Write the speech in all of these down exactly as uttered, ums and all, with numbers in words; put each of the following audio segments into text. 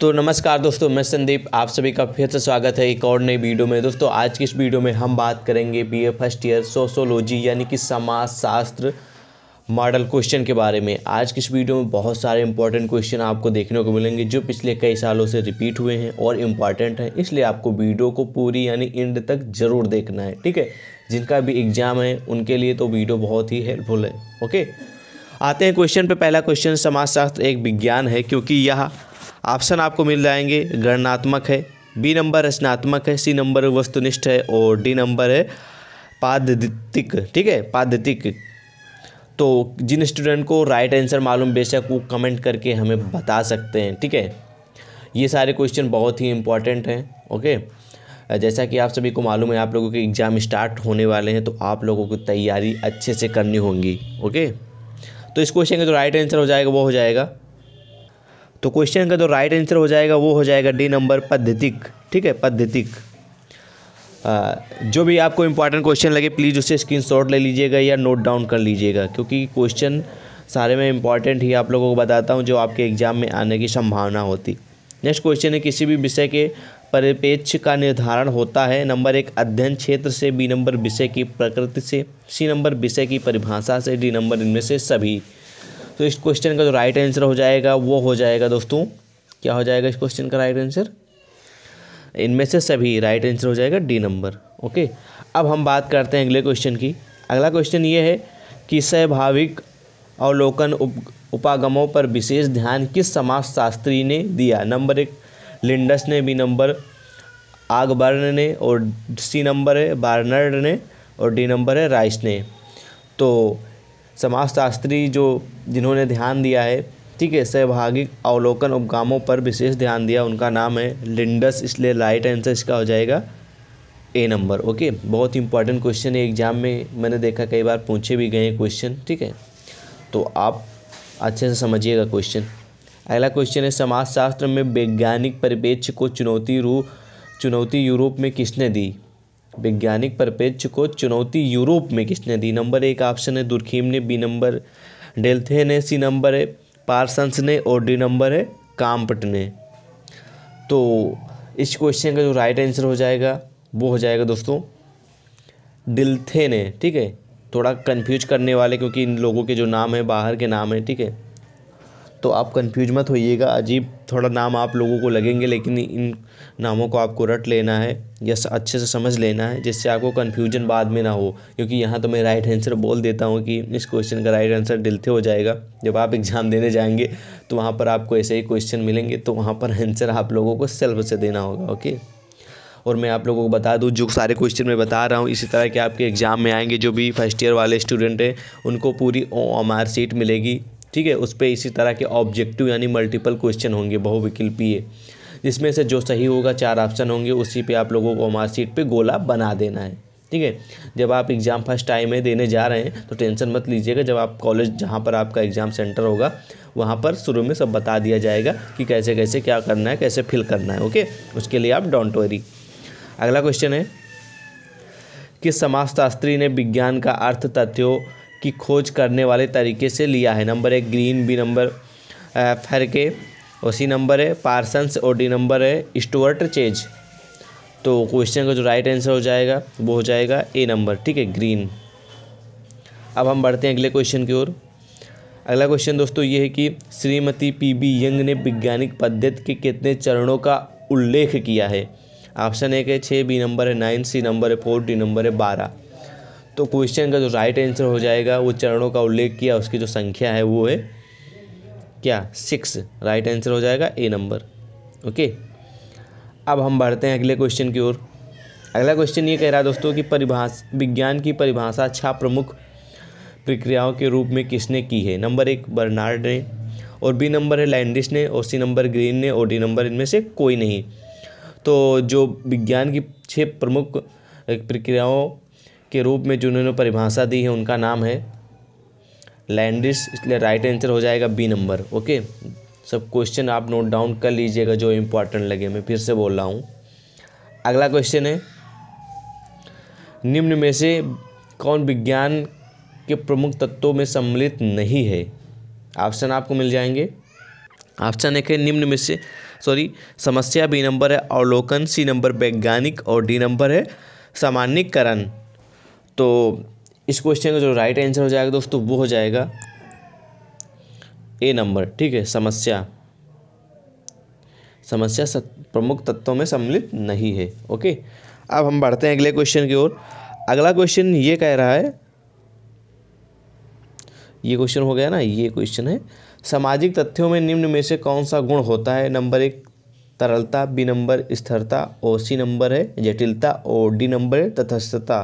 तो नमस्कार दोस्तों, मैं संदीप, आप सभी का फिर से स्वागत है एक और नई वीडियो में। दोस्तों आज की इस वीडियो में हम बात करेंगे बीए फर्स्ट ईयर सोशोलॉजी यानी कि समाज शास्त्र मॉडल क्वेश्चन के बारे में। आज की इस वीडियो में बहुत सारे इंपॉर्टेंट क्वेश्चन आपको देखने को मिलेंगे जो पिछले कई सालों से रिपीट हुए हैं और इम्पॉर्टेंट हैं, इसलिए आपको वीडियो को पूरी यानी एंड तक ज़रूर देखना है, ठीक है। जिनका भी एग्ज़ाम है उनके लिए तो वीडियो बहुत ही हेल्पफुल है। ओके, आते हैं क्वेश्चन पे। पहला क्वेश्चन, समाजशास्त्र एक विज्ञान है क्योंकि यह ऑप्शन आपको मिल जाएंगे गणनात्मक है, बी नंबर रचनात्मक है, सी नंबर वस्तुनिष्ठ है और डी नंबर है पादतिक, ठीक है, पादतिक। तो जिन स्टूडेंट को राइट आंसर मालूम बेशक वो कमेंट करके हमें बता सकते हैं, ठीक है। ये सारे क्वेश्चन बहुत ही इंपॉर्टेंट हैं। ओके, जैसा कि आप सभी को मालूम है आप लोगों के एग्ज़ाम स्टार्ट होने वाले हैं तो आप लोगों को तैयारी अच्छे से करनी होगी। ओके, तो इस क्वेश्चन का जो राइट आंसर हो जाएगा वो हो जाएगा तो क्वेश्चन का जो राइट आंसर हो जाएगा वो हो जाएगा डी नंबर पद्धतिक, ठीक है, पद्धतिक। जो भी आपको इंपॉर्टेंट क्वेश्चन लगे प्लीज़ उससे स्क्रीनशॉट ले लीजिएगा या नोट डाउन कर लीजिएगा, क्योंकि क्वेश्चन सारे में इंपॉर्टेंट ही आप लोगों को बताता हूँ जो आपके एग्ज़ाम में आने की संभावना होती। नेक्स्ट क्वेश्चन है, किसी भी विषय के परिप्रेक्ष्य का निर्धारण होता है। नंबर एक अध्ययन क्षेत्र से, बी नंबर विषय की प्रकृति से, सी नंबर विषय की परिभाषा से, डी नंबर इनमें से सभी। तो इस क्वेश्चन का जो राइट आंसर हो जाएगा वो हो जाएगा दोस्तों, क्या हो जाएगा इस क्वेश्चन का राइट आंसर? इनमें से सभी राइट आंसर हो जाएगा डी नंबर। ओके, अब हम बात करते हैं अगले क्वेश्चन की। अगला क्वेश्चन ये है कि स्वाभाविक अवलोकन उप उपागमों पर विशेष ध्यान किस समाजशास्त्री ने दिया। नंबर एक लिंडस ने, बी नंबर आगबर्न ने और सी नंबर है बार्नर्ड ने और डी नंबर है राइस ने। तो समाजशास्त्री जो जिन्होंने ध्यान दिया है, ठीक है, सहभागिक अवलोकन उपगामों पर विशेष ध्यान दिया, उनका नाम है लिंडस, इसलिए राइट आंसर इसका हो जाएगा ए नंबर। ओके, बहुत इंपॉर्टेंट क्वेश्चन है, एग्जाम में मैंने देखा कई बार पूछे भी गए क्वेश्चन, ठीक है, तो आप अच्छे से समझिएगा क्वेश्चन। अगला क्वेश्चन है, समाजशास्त्र में वैज्ञानिक परिप्रेक्ष्य को चुनौती रू चुनौती यूरोप में किसने दी। वैज्ञानिक परिप्रेक्ष्य को चुनौती यूरोप में किसने दी। नंबर एक ऑप्शन है दुर्खीम ने, बी नंबर डेल्थे ने, सी नंबर है पार्सन्स ने और डी नंबर है काम्पट ने। तो इस क्वेश्चन का जो राइट आंसर हो जाएगा वो हो जाएगा दोस्तों डिल्थे ने, ठीक है। थोड़ा कंफ्यूज करने वाले क्योंकि इन लोगों के जो नाम है बाहर के नाम है, ठीक है, तो आप कंफ्यूज मत होइएगा। अजीब थोड़ा नाम आप लोगों को लगेंगे लेकिन इन नामों को आपको रट लेना है या अच्छे से समझ लेना है जिससे आपको कन्फ्यूजन बाद में ना हो, क्योंकि यहाँ तो मैं राइट आंसर बोल देता हूँ कि इस क्वेश्चन का राइट आंसर डिल्थे हो जाएगा। जब आप एग्ज़ाम देने जाएंगे तो वहाँ पर आपको ऐसे ही क्वेश्चन मिलेंगे तो वहाँ पर आंसर आप लोगों को सेल्फ से देना होगा। ओके, और मैं आप लोगों को बता दूं जो सारे क्वेश्चन मैं बता रहा हूं इसी तरह के आपके एग्ज़ाम में आएंगे। जो भी फर्स्ट ईयर वाले स्टूडेंट हैं उनको पूरी ओएमआर सीट मिलेगी, ठीक है, उस पर इसी तरह के ऑब्जेक्टिव यानी मल्टीपल क्वेश्चन होंगे बहुविकल्पीय, जिसमें से जो सही होगा चार ऑप्शन होंगे उसी पे आप लोगों को ओएमआर सीट पे गोला बना देना है, ठीक है। जब आप एग्ज़ाम फर्स्ट टाइम में देने जा रहे हैं तो टेंशन मत लीजिएगा, जब आप कॉलेज जहाँ पर आपका एग्ज़ाम सेंटर होगा वहाँ पर शुरू में सब बता दिया जाएगा कि कैसे कैसे क्या करना है, कैसे फिल करना है। ओके, उसके लिए आप डोंट वरी। अगला क्वेश्चन है, किस समाजशास्त्री ने विज्ञान का अर्थ तथ्यों की खोज करने वाले तरीके से लिया है। नंबर एक ग्रीन, बी नंबर फैरके और सी नंबर है पार्सन्स और डी नंबर है स्टुअर्ट चेज। तो क्वेश्चन का जो राइट आंसर हो जाएगा वो हो जाएगा ए नंबर, ठीक है, ग्रीन। अब हम बढ़ते हैं अगले क्वेश्चन की ओर। अगला क्वेश्चन दोस्तों ये है कि श्रीमती पी बी यंग ने वैज्ञानिक पद्धति के कितने चरणों का उल्लेख किया है। ऑप्शन एक है छः, बी नंबर है नाइन, सी नंबर है फोर, डी नंबर है बारह। तो क्वेश्चन का जो राइट आंसर हो जाएगा वो चरणों का उल्लेख किया, उसकी जो संख्या है वो है क्या, सिक्स। राइट आंसर हो जाएगा ए नंबर। ओके, अब हम बढ़ते हैं अगले क्वेश्चन की ओर। अगला क्वेश्चन ये कह रहा है दोस्तों कि परिभाषा विज्ञान की परिभाषा छह प्रमुख प्रक्रियाओं के रूप में किसने की है। नंबर एक बर्नार्ड ने और बी नंबर है लैंडिस ने और सी नंबर ग्रीन ने और डी नंबर इनमें से कोई नहीं। तो जो विज्ञान की छह प्रमुख प्रक्रियाओं के रूप में जो उन्होंने परिभाषा दी है उनका नाम है लैंडिस, इसलिए राइट आंसर हो जाएगा बी नंबर। ओके, सब क्वेश्चन आप नोट डाउन कर लीजिएगा जो इम्पोर्टेंट लगे, मैं फिर से बोल रहा हूँ। अगला क्वेश्चन है, निम्न में से कौन विज्ञान के प्रमुख तत्वों में सम्मिलित नहीं है। ऑप्शन आपको मिल जाएंगे ऑप्शन एक है निम्न में से सॉरी समस्या, बी नंबर है अवलोकन, सी नंबर वैज्ञानिक और डी नंबर है सामान्यीकरण। तो इस क्वेश्चन का जो राइट आंसर हो जाएगा दोस्तों वो हो जाएगा ए नंबर, ठीक है। समस्या समस्या प्रमुख तत्वों में सम्मिलित नहीं है। ओके, अब हम बढ़ते हैं अगले क्वेश्चन की ओर। अगला क्वेश्चन ये कह रहा है, ये क्वेश्चन हो गया ना, ये क्वेश्चन है सामाजिक तथ्यों में निम्न में से कौन सा गुण होता है। नंबर एक तरलता, बी नंबर स्थिरता और सी नंबर है जटिलता और डी नंबर है तटस्थता।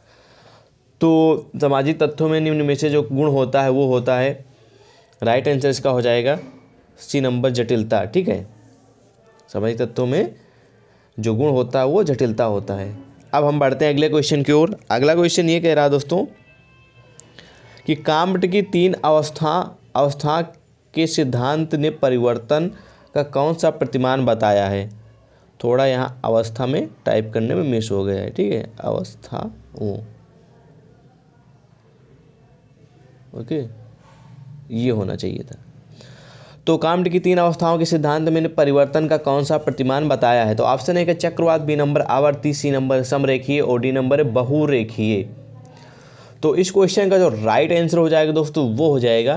तो सामाजिक तथ्यों में निम्न में से जो गुण होता है वो होता है, राइट आंसर इसका हो जाएगा सी नंबर जटिलता, ठीक है। सामाजिक तत्वों में जो गुण होता है वो जटिलता होता है। अब हम बढ़ते हैं अगले क्वेश्चन की ओर। अगला क्वेश्चन ये कह रहा है दोस्तों कि काम्ट की तीन अवस्था अवस्था के सिद्धांत ने परिवर्तन का कौन सा प्रतिमान बताया है। थोड़ा यहाँ अवस्था में टाइप करने में मिस हो गया है, ठीक है, अवस्था ओ ओके ये होना चाहिए था। तो काम्ट की तीन अवस्थाओं के सिद्धांत में परिवर्तन का कौन सा प्रतिमान बताया है। तो ऑप्शन एक है चक्रवात, बी नंबर आवर्ती, सी नंबर समरेखीय और डी नंबर है बहुरेखीय। तो इस क्वेश्चन का जो राइट आंसर हो जाएगा दोस्तों वो हो जाएगा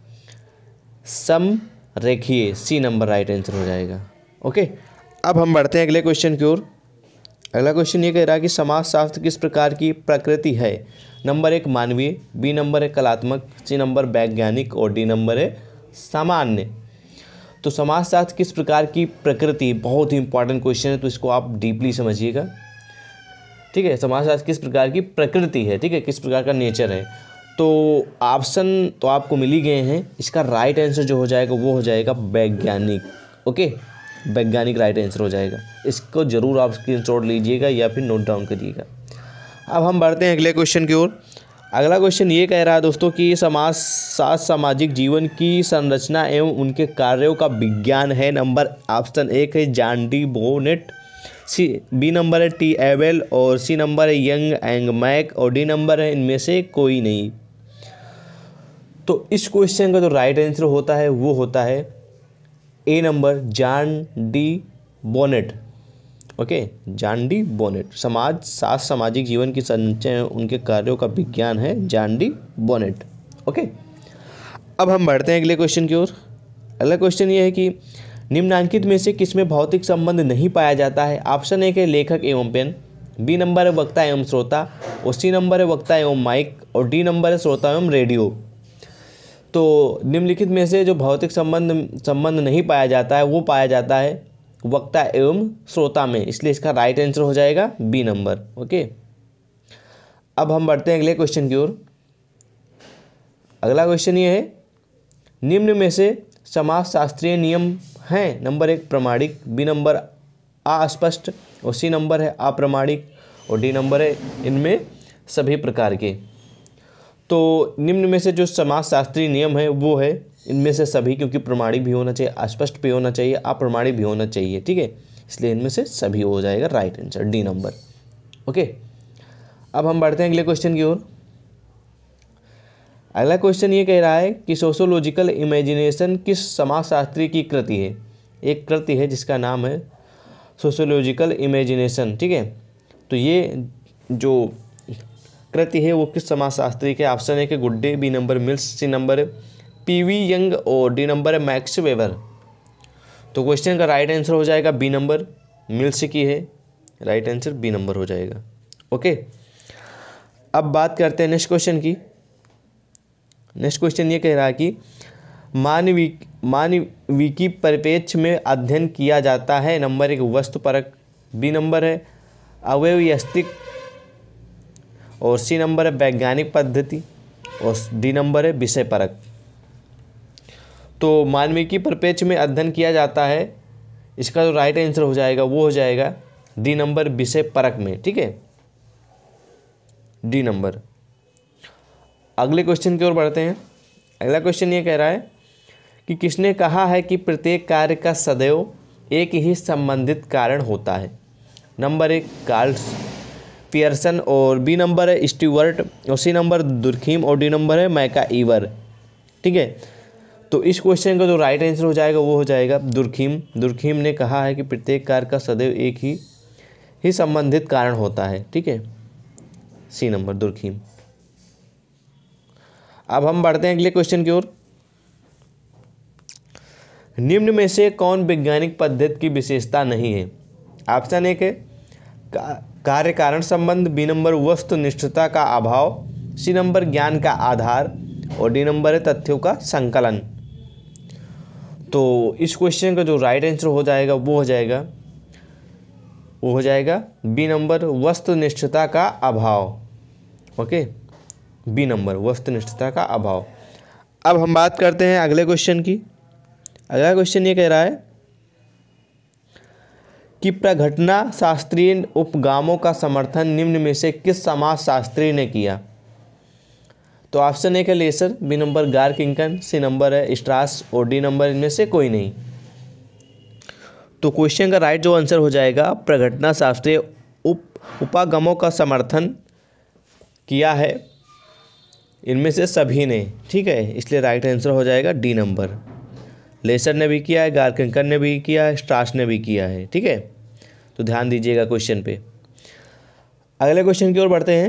समरेखीय, सी नंबर राइट आंसर हो जाएगा। ओके, अब हम बढ़ते हैं अगले क्वेश्चन की ओर। अगला क्वेश्चन ये कह रहा है कि समाजशास्त्र किस प्रकार की प्रकृति है। नंबर एक मानवीय, बी नंबर है कलात्मक, सी नंबर वैज्ञानिक और डी नंबर है सामान्य। तो समाजशास्त्र किस प्रकार की प्रकृति, बहुत ही इंपॉर्टेंट क्वेश्चन है, तो इसको आप डीपली समझिएगा, ठीक है। समाजशास्त्र किस प्रकार की प्रकृति है, ठीक है, किस प्रकार का नेचर है। तो ऑप्शन तो आपको मिल ही गए हैं, इसका राइट आंसर जो हो जाएगा वो हो जाएगा वैज्ञानिक। ओके, वैज्ञानिक राइट आंसर हो जाएगा। इसको जरूर आप स्क्रीनशॉट लीजिएगा या फिर नोट डाउन करिएगा। अब हम बढ़ते हैं अगले क्वेश्चन की ओर। अगला क्वेश्चन ये कह रहा है दोस्तों कि समाज शास्त्र सामाजिक जीवन की संरचना एवं उनके कार्यों का विज्ञान है। नंबर ऑप्शन एक है John D Bonnet, C B number है टी एवेल और सी नंबर है यंग एंग मैक और डी नंबर है इनमें से कोई नहीं। तो इस क्वेश्चन का जो राइट आंसर होता है वो होता है A number John D Bonnet. Okay, John D Bonnet. समाज शास्त्र सामाजिक जीवन की संरचना उनके कार्यों का विज्ञान है, जॉन डी बोनेट। ओके, अब हम बढ़ते हैं अगले क्वेश्चन की ओर। अगला क्वेश्चन ये है कि निम्नांकित में से किसमें भौतिक संबंध नहीं पाया जाता है। ऑप्शन एक है लेखक एवं पेन, बी नंबर है वक्ता एवं श्रोता और सी नंबर है वक्ता एवं माइक और डी नंबर है श्रोता एवं रेडियो। तो निम्नलिखित में से जो भौतिक संबंध संबंध नहीं पाया जाता है वो पाया जाता है वक्ता एवं श्रोता में, इसलिए इसका राइट आंसर हो जाएगा बी नंबर। ओके, अब हम बढ़ते हैं अगले क्वेश्चन की ओर। अगला क्वेश्चन ये है निम्न में से समाजशास्त्रीय नियम हैं। नंबर एक प्रमाणिक, बी नंबर अस्पष्ट और सी नंबर है अप्रमाणिक और डी नंबर है इनमें सभी प्रकार के। तो निम्न में से जो समाजशास्त्रीय नियम है वो है इनमें से सभी, क्योंकि प्रमाणिक भी होना चाहिए, अस्पष्ट भी होना चाहिए, अप्रमाणिक भी होना चाहिए, ठीक है, इसलिए इनमें से सभी हो जाएगा right answer, D number. Okay, अब हम बढ़ते हैं अगले क्वेश्चन की ओर। अगला क्वेश्चन ये कह रहा है कि सोशियोलॉजिकल इमेजिनेशन किस समाजशास्त्री की कृति है। एक कृति है जिसका नाम है सोशियोलॉजिकल इमेजिनेशन, ठीक है। तो ये जो कृति है वो किस समाजशास्त्री के। ऑप्शन है कि Goode, B number Mills, C number है पी वी यंग और डी नंबर है मैक्स वेबर। तो क्वेश्चन का राइट आंसर हो जाएगा बी नंबर, मिल्स की है, राइट आंसर बी नंबर हो जाएगा। ओके, अब बात करते हैं नेक्स्ट क्वेश्चन की। नेक्स्ट क्वेश्चन ये कह रहा है कि मानविक मानविकी परिप्रेक्ष्य में अध्ययन किया जाता है। नंबर एक वस्तुपरक, बी नंबर है अवयवस्थिक और सी नंबर है वैज्ञानिक पद्धति और डी नंबर है विषय परक। तो मानविकी परिप्रेक्ष्य में अध्ययन किया जाता है, इसका जो राइट आंसर हो जाएगा वो हो जाएगा डी नंबर विषय परक में, ठीक है, डी नंबर। अगले क्वेश्चन की ओर बढ़ते हैं। अगला क्वेश्चन ये कह रहा है कि किसने कहा है कि प्रत्येक कार्य का सदैव एक ही संबंधित कारण होता है। नंबर एक कार्ल पियर्सन और बी नंबर है स्टीवर्ट और सी नंबर दुर्खीम और डी नंबर है मैका ईवर, ठीक है। तो इस क्वेश्चन का जो राइट आंसर हो जाएगा वो हो जाएगा दुर्खिम। दुर्खिम ने कहा है कि प्रत्येक कार्य का सदैव एक ही ही संबंधित कारण होता है। ठीक है, सी नंबर दुर्खिम। अब हम बढ़ते हैं अगले क्वेश्चन की ओर। निम्न में से कौन वैज्ञानिक पद्धति की विशेषता नहीं है? ऑप्शन एक है कार्य कारण संबंध, बी नंबर वस्तुनिष्ठता का अभाव, सी नंबर ज्ञान का आधार और डी नंबर है तथ्यों का संकलन। तो इस क्वेश्चन का जो राइट आंसर हो जाएगा वो हो जाएगा वो हो जाएगा बी नंबर वस्तुनिष्ठता का अभाव। ओके, बी नंबर वस्तुनिष्ठता का अभाव। अब हम बात करते हैं अगले क्वेश्चन की। अगला क्वेश्चन ये कह रहा है कि प्रघटना शास्त्रीय उपगामों का समर्थन निम्न में से किस समाज शास्त्री ने किया? तो ऑप्शन एक है लेसर, बी नंबर गार किंकन, सी नंबर है स्ट्रास और डी नंबर इनमें से कोई नहीं। तो क्वेश्चन का राइट जो आंसर हो जाएगा प्रघटना शास्त्रीय उप उपागमों का समर्थन किया है इनमें से सभी ने। ठीक है, इसलिए राइट आंसर हो जाएगा डी नंबर। लेसर ने भी किया है, गार किंकन ने भी किया है, स्ट्रास ने भी किया है। ठीक है, तो ध्यान दीजिएगा क्वेश्चन पे। अगले क्वेश्चन की ओर बढ़ते हैं।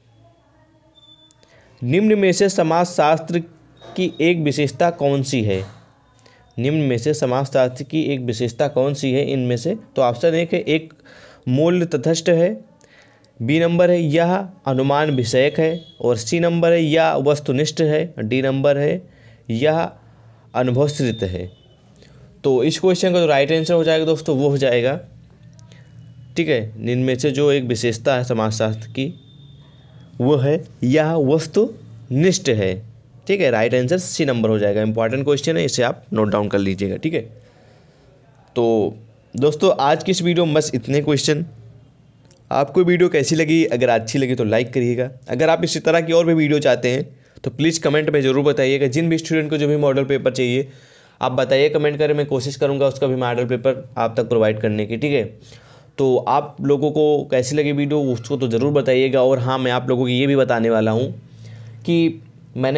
निम्न में से समाजशास्त्र की एक विशेषता कौन सी है? निम्न में से समाजशास्त्र की एक विशेषता कौन सी है इनमें से? तो ऑप्शन एक है एक मूल्य तटस्थ है, बी नंबर है यह अनुमान विषयक है और सी नंबर है यह वस्तुनिष्ठ है, डी नंबर है यह अनुभवश्रित है। तो इस क्वेश्चन का जो राइट आंसर हो जाएगा दोस्तों वो हो जाएगा, ठीक है, इनमें से जो एक विशेषता है समाजशास्त्र की वो है यह वस्तुनिष्ठ है। ठीक है, राइट आंसर सी नंबर हो जाएगा। इंपॉर्टेंट क्वेश्चन है, इसे आप नोट डाउन कर लीजिएगा। ठीक है, तो दोस्तों आज की इस वीडियो में बस इतने क्वेश्चन। आपको वीडियो कैसी लगी? अगर अच्छी लगी तो लाइक करिएगा। अगर आप इसी तरह की और भी वीडियो चाहते हैं तो प्लीज़ कमेंट में ज़रूर बताइएगा। जिन भी स्टूडेंट को जो भी मॉडल पेपर चाहिए आप बताइए, कमेंट करें, मैं कोशिश करूँगा उसका भी मॉडल पेपर आप तक प्रोवाइड करने की। ठीक है, तो आप लोगों को कैसी लगी वीडियो उसको तो ज़रूर बताइएगा। और हाँ, मैं आप लोगों को ये भी बताने वाला हूँ कि मैंने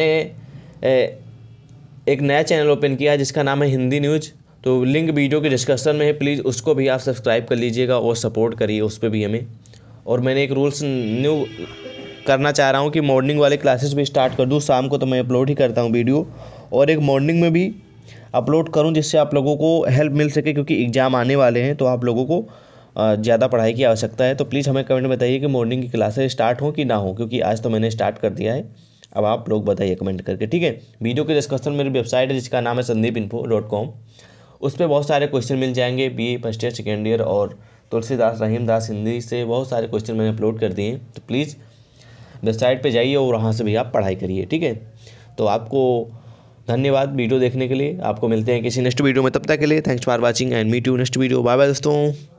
एक नया चैनल ओपन किया है जिसका नाम है हिंदी न्यूज़। तो लिंक वीडियो के डिस्क्रिप्शन में है, प्लीज़ उसको भी आप सब्सक्राइब कर लीजिएगा और सपोर्ट करिए उस पर भी हमें। और मैंने एक रूल्स न्यू करना चाह रहा हूँ कि मॉर्निंग वाले क्लासेस भी स्टार्ट कर दूँ। शाम को तो मैं अपलोड ही करता हूँ वीडियो, और एक मॉर्निंग में भी अपलोड करूँ जिससे आप लोगों को हेल्प मिल सके, क्योंकि एग्ज़ाम आने वाले हैं तो आप लोगों को ज़्यादा पढ़ाई की आवश्यकता है। तो प्लीज़ हमें कमेंट में बताइए कि मॉर्निंग की क्लासेस स्टार्ट हो कि ना हो, क्योंकि आज तो मैंने स्टार्ट कर दिया है। अब आप लोग बताइए कमेंट करके। ठीक है, वीडियो के डिस्क्रिप्शन में मेरी वेबसाइट है जिसका नाम है संदीप इन्फो डॉट कॉम। उस पर बहुत सारे क्वेश्चन मिल जाएंगे, B A first year second year और तुलसीदास रहीमदास हिंदी से बहुत सारे क्वेश्चन मैंने अपलोड कर दिए हैं। तो प्लीज़ वेबसाइट पे जाइए और वहाँ से भी आप पढ़ाई करिए। ठीक है, तो आपको धन्यवाद वीडियो देखने के लिए। आपको मिलते हैं किसी नेक्स्ट वीडियो में, तब तक के लिए thanks for watching and meet you next video. Bye bye दोस्तों।